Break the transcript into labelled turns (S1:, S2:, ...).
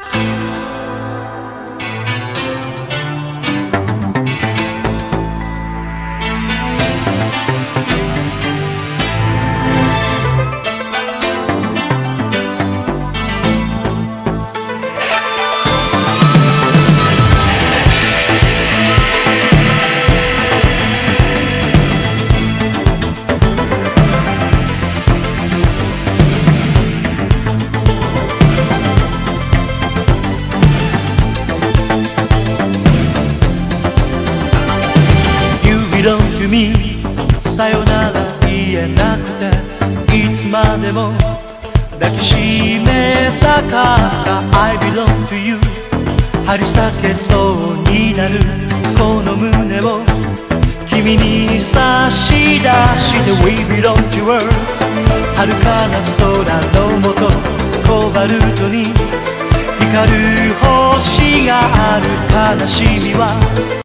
S1: belong to me さよなら言えなくていつまでも抱きしめたかった I belong to you 張り裂けそうになるこの胸を君に差し出して We belong to Earth 遥かな空のもとコバルトに光る星がある悲しみは